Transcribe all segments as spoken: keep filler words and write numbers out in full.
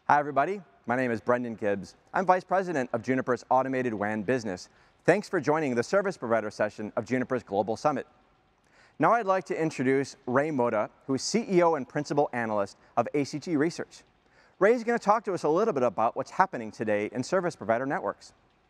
Hi everybody, my name is Brendan Gibbs. I'm Vice President of Juniper's Automated W A N business. Thanks for joining the service provider session of Juniper's Global Summit. Now I'd like to introduce Ray Mota, who's C E O and Principal Analyst of A C G Research. Ray is going to talk to us a little bit about what's happening today in service provider networks.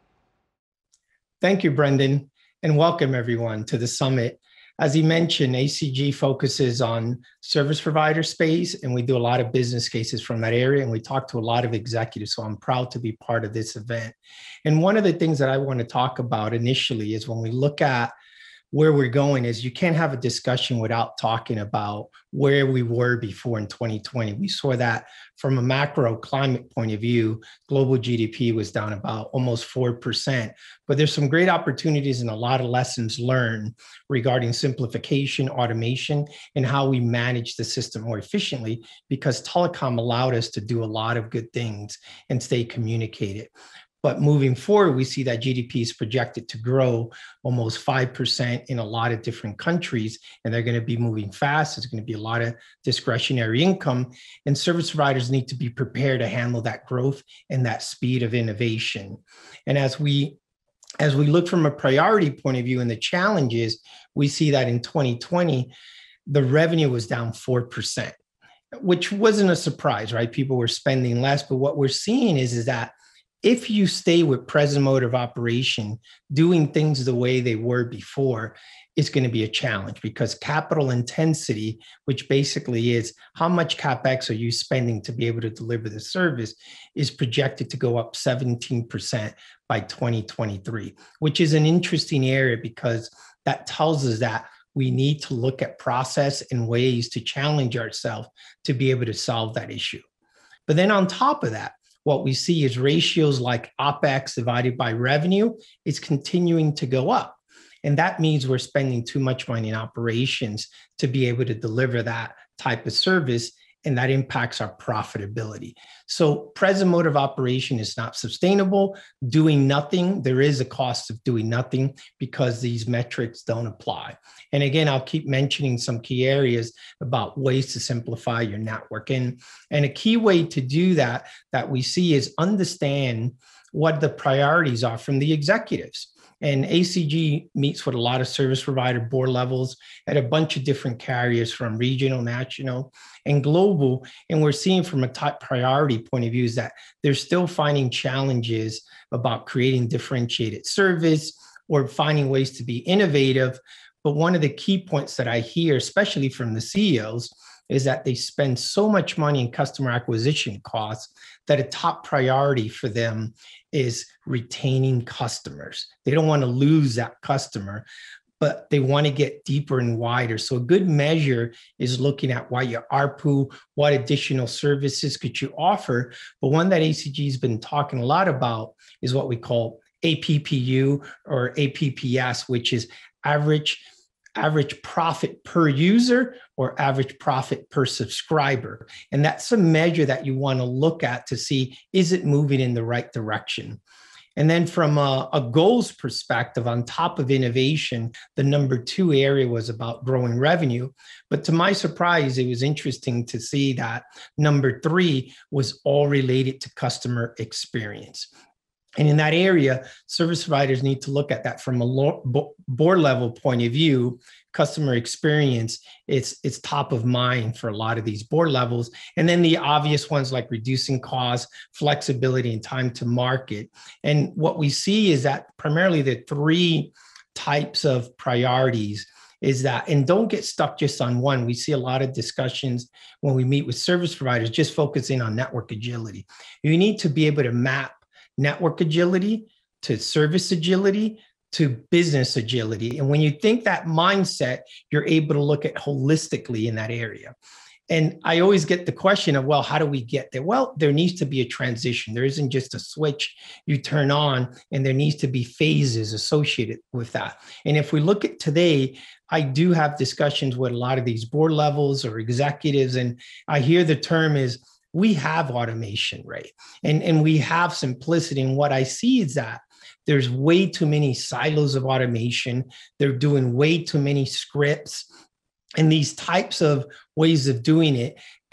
Thank you, Brendan, and welcome everyone to the summit. As he mentioned, A C G focuses on service provider space, and we do a lot of business cases from that area, and we talk to a lot of executives, so I'm proud to be part of this event. And one of the things that I want to talk about initially is when we look at where we're going is you can't have a discussion without talking about where we were before in twenty twenty. We saw that from a macro climate point of view, global G D P was down about almost four percent. But there's some great opportunities and a lot of lessons learned regarding simplification, automation, and how we manage the system more efficiently, because telecom allowed us to do a lot of good things and stay communicated. But moving forward, we see that G D P is projected to grow almost five percent in a lot of different countries, and they're going to be moving fast. There's going to be a lot of discretionary income, and service providers need to be prepared to handle that growth and that speed of innovation. And as we as we look from a priority point of view and the challenges, we see that in twenty twenty, the revenue was down four percent, which wasn't a surprise, right? People were spending less, but what we're seeing is, is that if you stay with present mode of operation, doing things the way they were before, it's going to be a challenge, because capital intensity, which basically is how much CapEx are you spending to be able to deliver the service, is projected to go up seventeen percent by twenty twenty-three, which is an interesting area because that tells us that we need to look at process and ways to challenge ourselves to be able to solve that issue. But then on top of that, what we see is ratios like OpEx divided by revenue is continuing to go up. And that means we're spending too much money in operations to be able to deliver that type of service, and that impacts our profitability. So present mode of operation is not sustainable. Doing nothing, there is a cost of doing nothing because these metrics don't apply. And again, I'll keep mentioning some key areas about ways to simplify your network. And, and a key way to do that, that we see is understand what the priorities are from the executives. And A C G meets with a lot of service provider board levels at a bunch of different carriers from regional, national, and global. And we're seeing from a top priority point of view is that they're still finding challenges about creating differentiated service or finding ways to be innovative. But one of the key points that I hear, especially from the C E Os, is that they spend so much money in customer acquisition costs that a top priority for them is retaining customers. They don't want to lose that customer, but they want to get deeper and wider. So a good measure is looking at what your A R P U, what additional services could you offer. But one that A C G has been talking a lot about is what we call A P P U or A P P S, which is average average profit per user or average profit per subscriber. And that's a measure that you want to look at to see, is it moving in the right direction? And then from a, a goals perspective, on top of innovation, the number two area was about growing revenue. But to my surprise, it was interesting to see that number three was all related to customer experience. And in that area, service providers need to look at that from a board level point of view. Customer experience, it's, it's top of mind for a lot of these board levels. And then the obvious ones like reducing costs, flexibility, and time to market. And what we see is that primarily the three types of priorities is that, and don't get stuck just on one. We see a lot of discussions when we meet with service providers just focusing on network agility. You need to be able to map network agility to service agility to business agility. And when you think that mindset, you're able to look at holistically in that area. And I always get the question of, well, how do we get there? Well, there needs to be a transition. There isn't just a switch you turn on, and there needs to be phases associated with that. And if we look at today, I do have discussions with a lot of these board levels or executives, and I hear the term is, we have automation, right? And, and we have simplicity. And what I see is that there's way too many silos of automation. They're doing way too many scripts. And these types of ways of doing it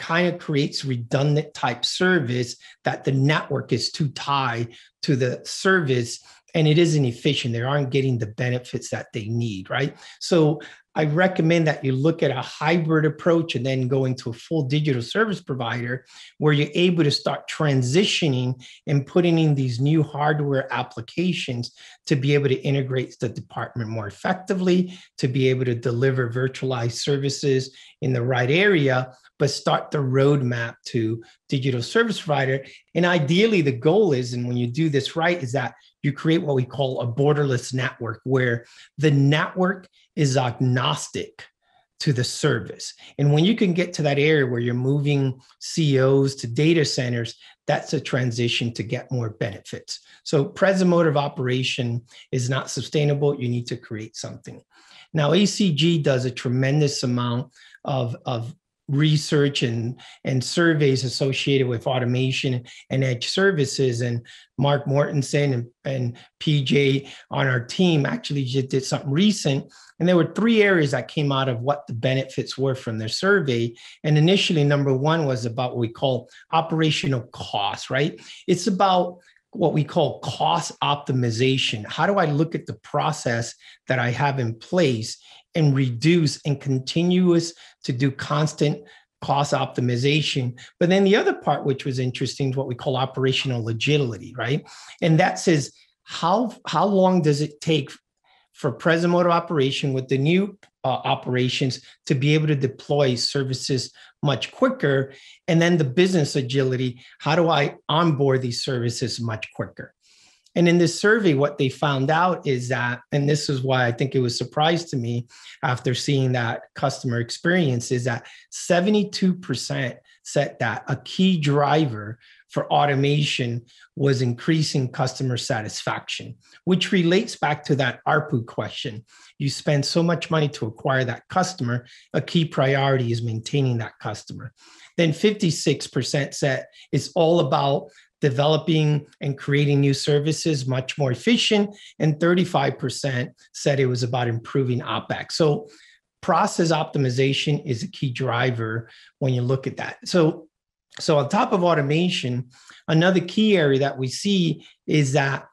kind of creates redundant type service that the network is too tied to the service and it isn't efficient. They aren't getting the benefits that they need, right? So I recommend that you look at a hybrid approach and then go into a full digital service provider where you're able to start transitioning and putting in these new hardware applications to be able to integrate the department more effectively, to be able to deliver virtualized services in the right area, but start the roadmap to digital service provider. And ideally, the goal is, and when you do this right, is that you create what we call a borderless network, where the network is agnostic to the service. And when you can get to that area where you're moving C Os to data centers, that's a transition to get more benefits. So present mode of operation is not sustainable. You need to create something. Now, A C G does a tremendous amount of, of research and, and surveys associated with automation and edge services. And Mark Mortensen and, and P J on our team actually just did something recent. And there were three areas that came out of what the benefits were from their survey. And initially, number one was about what we call operational costs, right? It's about what we call cost optimization. How do I look at the process that I have in place and reduce and continuous to do constant cost optimization? But then the other part, which was interesting, is what we call operational agility, right? And that says, how, how long does it take for present mode of operation with the new uh, operations to be able to deploy services much quicker? And then the business agility, how do I onboard these services much quicker? And in this survey, what they found out is that, and this is why I think it was a surprise to me after seeing that customer experience, is that seventy-two percent said that a key driver for automation was increasing customer satisfaction, which relates back to that A R P U question. You spend so much money to acquire that customer, a key priority is maintaining that customer. Then fifty-six percent said it's all about developing and creating new services much more efficient, and thirty-five percent said it was about improving OpEx. So process optimization is a key driver when you look at that. So, so on top of automation, another key area that we see is that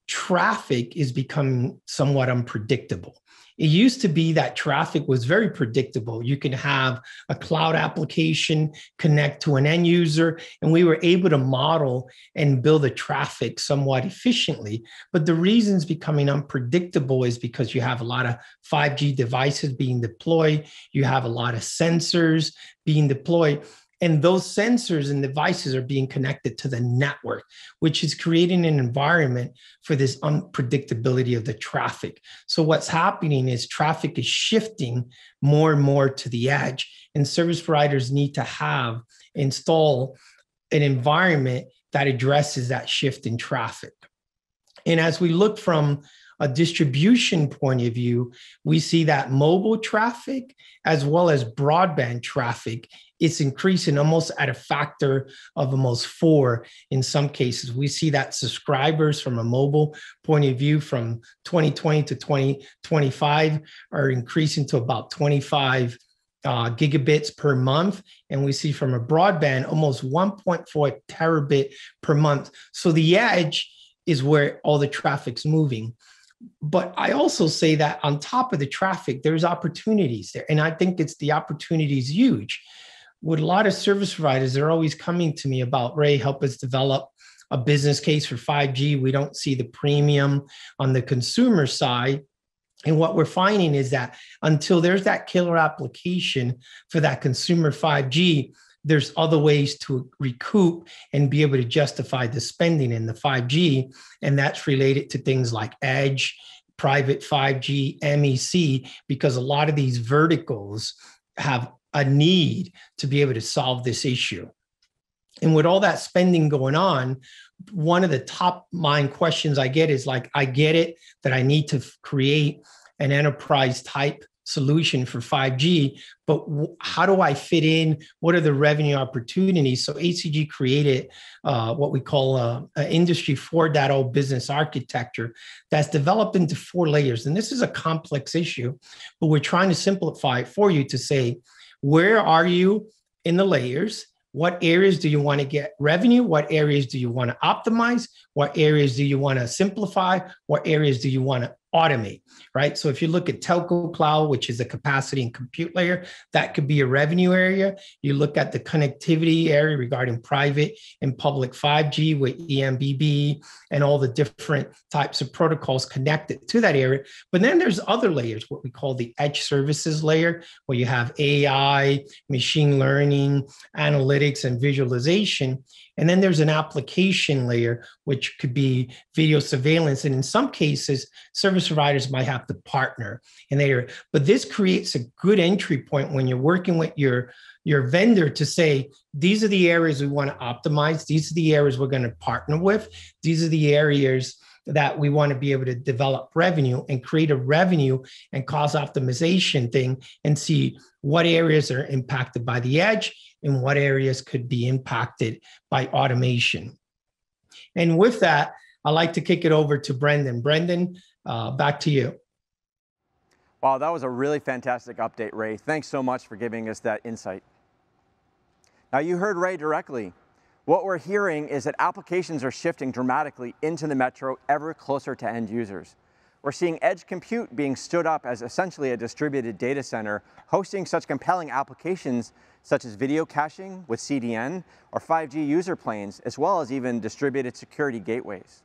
traffic is becoming somewhat unpredictable. It used to be that traffic was very predictable. You can have a cloud application connect to an end user, and we were able to model and build the traffic somewhat efficiently. But the reason it's becoming unpredictable is because you have a lot of five G devices being deployed. You have a lot of sensors being deployed. And those sensors and devices are being connected to the network, which is creating an environment for this unpredictability of the traffic. So what's happening is traffic is shifting more and more to the edge, and service providers need to have install an environment that addresses that shift in traffic. And as we look from a distribution point of view, we see that mobile traffic as well as broadband traffic, it's increasing almost at a factor of almost four in some cases. We see that subscribers from a mobile point of view from twenty twenty to twenty twenty-five are increasing to about twenty-five uh, gigabits per month. And we see from a broadband almost one point four terabit per month. So the edge is where all the traffic's moving. But I also say that on top of the traffic, there's opportunities there. And I think it's the opportunity is huge. With a lot of service providers, they're always coming to me about, Ray, help us develop a business case for five G. We don't see the premium on the consumer side. And what we're finding is that until there's that killer application for that consumer five G, there's other ways to recoup and be able to justify the spending in the five G. And that's related to things like edge, private five G, M E C, because a lot of these verticals have a need to be able to solve this issue. And with all that spending going on, one of the top mind questions I get is like, I get it that I need to create an enterprise type solution for five G, but how do I fit in? What are the revenue opportunities? So A C G created uh, what we call a, a industry four point oh business architecture that's developed into four layers. And this is a complex issue, but we're trying to simplify it for you to say, where are you in the layers. What areas do you want to get revenue? What areas do you want to optimize? What areas do you want to simplify? What areas do you want to automate, right? So if you look at telco cloud, which is the capacity and compute layer, that could be a revenue area. You look at the connectivity area regarding private and public five G with E M B B and all the different types of protocols connected to that area. But then there's other layers, what we call the edge services layer, where you have A I, machine learning, analytics, and visualization. And then there's an application layer, which could be video surveillance. And in some cases, service providers might have to partner in that area. But this creates a good entry point when you're working with your, your vendor to say, these are the areas we want to optimize. These are the areas we're going to partner with. These are the areas that we want to be able to develop revenue and create a revenue and cost optimization thing and see what areas are impacted by the edge and what areas could be impacted by automation. And with that, I'd like to kick it over to Brendan. Brendan, uh, back to you. Wow, that was a really fantastic update, Ray. Thanks so much for giving us that insight. Now, you heard Ray directly. What we're hearing is that applications are shifting dramatically into the metro, ever closer to end users. We're seeing edge compute being stood up as essentially a distributed data center, hosting such compelling applications such as video caching with C D N or five G user planes, as well as even distributed security gateways.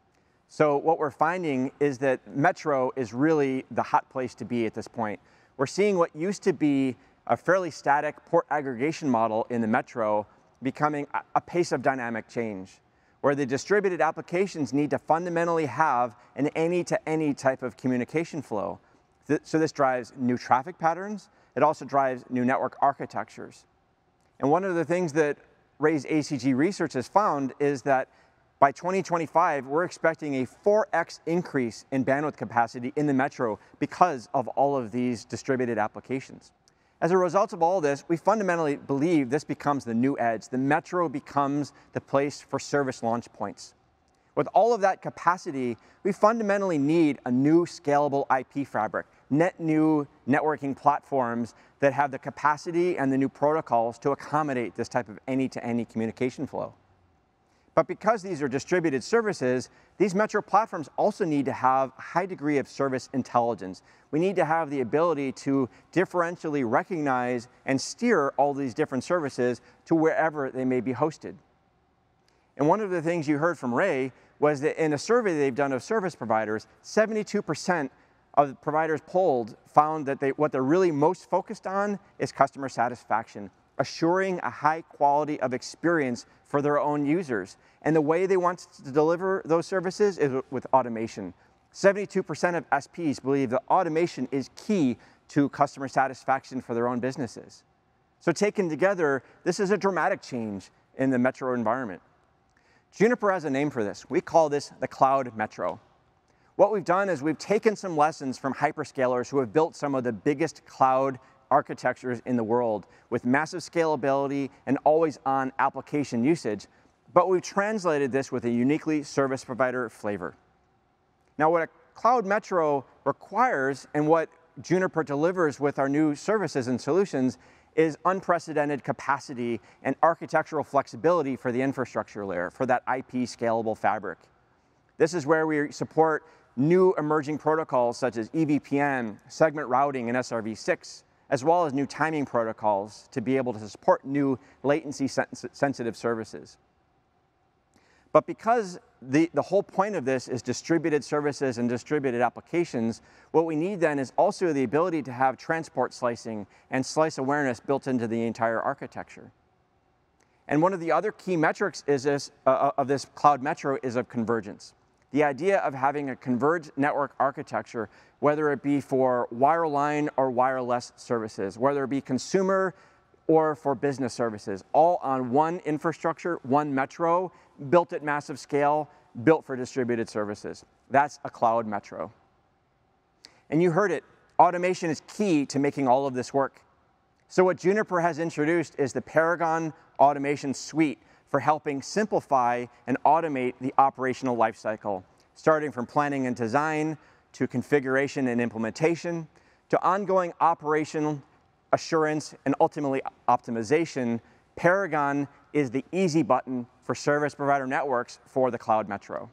So what we're finding is that metro is really the hot place to be at this point. We're seeing what used to be a fairly static port aggregation model in the metro becoming a pace of dynamic change, where the distributed applications need to fundamentally have an any-to-any type of communication flow. So this drives new traffic patterns. It also drives new network architectures. And one of the things that Ray's A C G Research has found is that by twenty twenty-five, we're expecting a four X increase in bandwidth capacity in the metro because of all of these distributed applications. As a result of all this, we fundamentally believe this becomes the new edge. The metro becomes the place for service launch points. With all of that capacity, we fundamentally need a new scalable I P fabric, net new networking platforms that have the capacity and the new protocols to accommodate this type of any-to-any communication flow. But because these are distributed services, these metro platforms also need to have a high degree of service intelligence. We need to have the ability to differentially recognize and steer all these different services to wherever they may be hosted. And one of the things you heard from Ray was that in a survey they've done of service providers, seventy-two percent of the providers polled found that they, what they're really most focused on is customer satisfaction, assuring a high quality of experience for their own users. And the way they want to deliver those services is with automation. seventy-two percent of S Ps believe that automation is key to customer satisfaction for their own businesses. So taken together, this is a dramatic change in the metro environment. Juniper has a name for this. We call this the cloud metro. What we've done is we've taken some lessons from hyperscalers who have built some of the biggest cloud architectures in the world with massive scalability and always-on application usage, but we've translated this with a uniquely service provider flavor. Now, what a cloud metro requires and what Juniper delivers with our new services and solutions is unprecedented capacity and architectural flexibility for the infrastructure layer, for that I P scalable fabric. This is where we support new emerging protocols such as E V P N, segment routing, and S R v six, as well as new timing protocols to be able to support new latency-sensitive services. But because the, the whole point of this is distributed services and distributed applications, what we need then is also the ability to have transport slicing and slice awareness built into the entire architecture. And one of the other key metrics is this, uh, of this cloud metro is of convergence. The idea of having a converged network architecture, whether it be for wireline or wireless services, whether it be consumer or for business services, all on one infrastructure, one metro, built at massive scale, built for distributed services. That's a cloud metro. And you heard it, automation is key to making all of this work. So what Juniper has introduced is the Paragon Automation Suite for helping simplify and automate the operational lifecycle, starting from planning and design to configuration and implementation to ongoing operational assurance, and ultimately optimization, Paragon is the easy button for service provider networks for the Cloud Metro.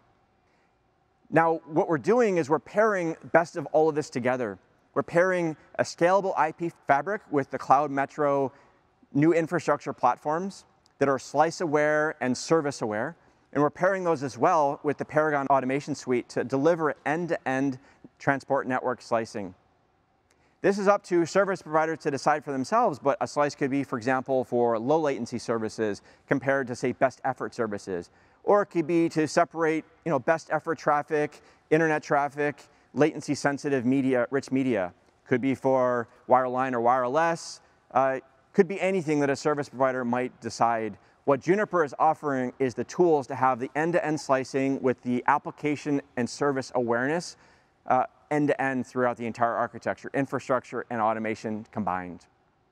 Now, what we're doing is we're pairing best of all of this together. We're pairing a scalable I P fabric with the Cloud Metro new infrastructure platforms that are slice-aware and service-aware. And we're pairing those as well with the Paragon Automation suite to deliver end-to-end transport network slicing. This is up to service providers to decide for themselves, but a slice could be, for example, for low latency services compared to, say, best effort services. Or it could be to separate, you know, best effort traffic, internet traffic, latency sensitive media, rich media. Could be for wireline or wireless. Uh, could be anything that a service provider might decide. What Juniper is offering is the tools to have the end-to-end slicing with the application and service awareness uh, end-to-end throughout the entire architecture, infrastructure and automation combined.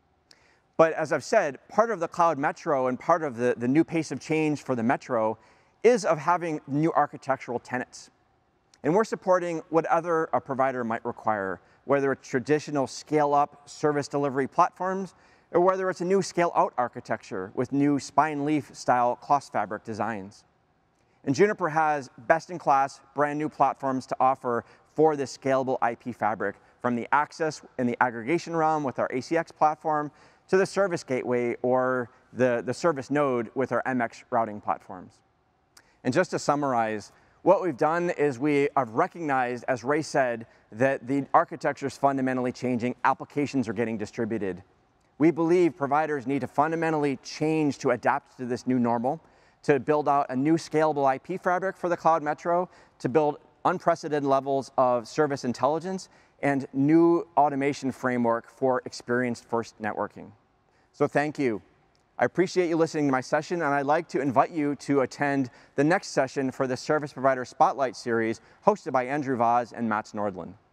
But as I've said, part of the Cloud Metro and part of the, the new pace of change for the Metro is of having new architectural tenets. And we're supporting what other a provider might require, whether it's traditional scale-up service delivery platforms, or whether it's a new scale-out architecture with new spine leaf style cross fabric designs. And Juniper has best-in-class, brand new platforms to offer for this scalable I P fabric, from the access in the aggregation realm with our A C X platform to the service gateway or the, the service node with our M X routing platforms. And just to summarize, what we've done is we have recognized, as Ray said, that the architecture is fundamentally changing, applications are getting distributed. We believe providers need to fundamentally change to adapt to this new normal, to build out a new scalable I P fabric for the Cloud Metro, to build unprecedented levels of service intelligence, and new automation framework for experience-first networking. So thank you. I appreciate you listening to my session, and I'd like to invite you to attend the next session for the Service Provider Spotlight Series hosted by Andrew Vaz and Mats Nordlund.